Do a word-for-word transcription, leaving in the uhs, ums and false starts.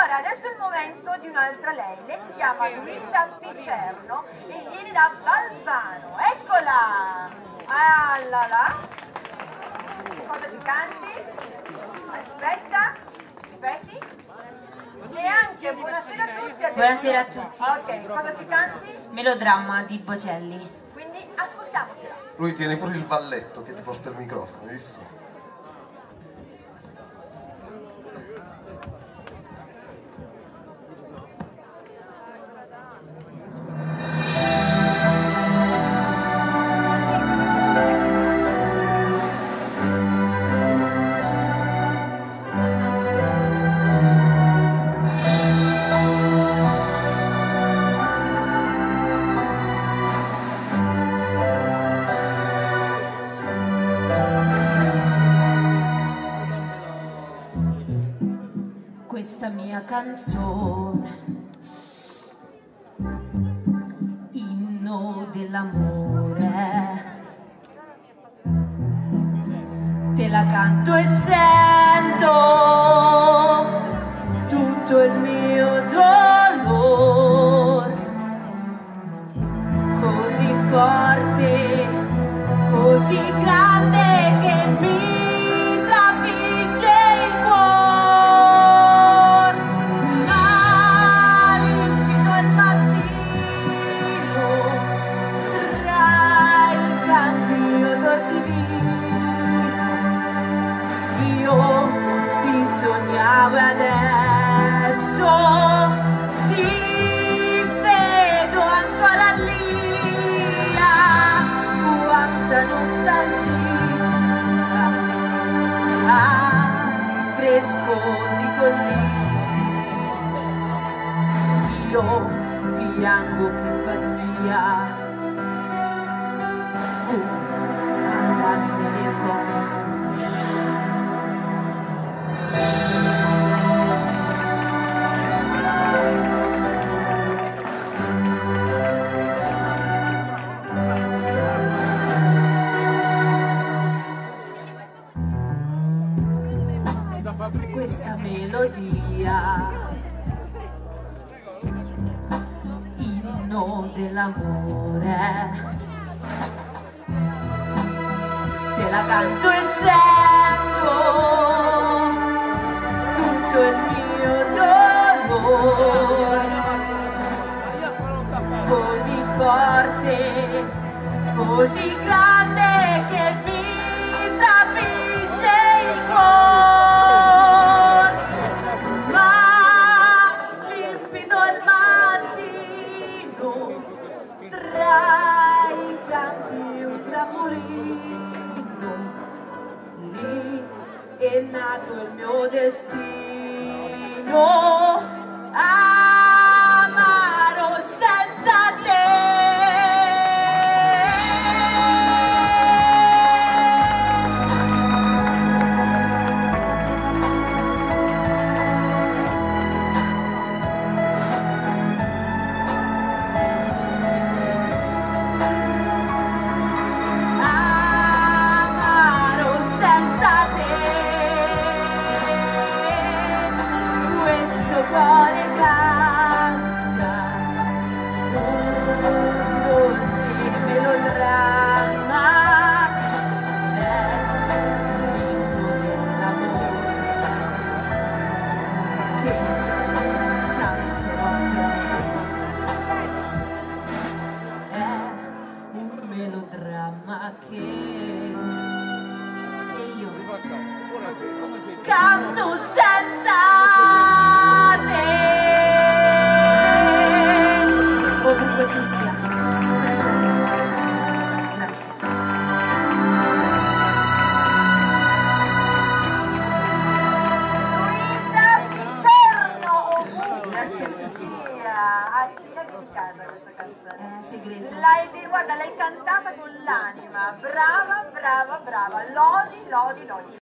Allora, adesso è il momento di un'altra lei. Lei si chiama Luisa Picerno e viene da Valvano. Eccola! Ah là là. Cosa ci canti? Aspetta, ripeti. Neanche, buonasera a tutti. Buonasera a tutti. Ok, cosa ci canti? Melodramma di Bocelli. Quindi ascoltiamocela. Lui tiene pure il valletto che ti porta il microfono, hai visto? Questa mia canzone, inno dell'amore, te la canto e sento tutto il mio dolore, così forte, così grande che mi sognavo e adesso ti vedo ancora lì, ah, quanta nostalgia, ah, fresco di collina, io piango che pazzia, fu andarsene poi. Questa melodia, inno dell'amore, te la canto e sento tutto il mio dolore, così forte, così grande che mi trafigge il cuore. È nato il mio destino, amaro senza te. Amaro senza te. Cuore canta un dolce melodramma, è l'inno dell'amore che canterò per te, è un melodramma che, che io canto senza ovunque tu sia, senza te. Grazie. Luisa Picerno, ovunque. Grazie a tutti. A chi è dedicata questa canzone? È segreto. L'hai, guarda, l'hai cantata con l'anima, brava, brava, brava, lodi, lodi, lodi.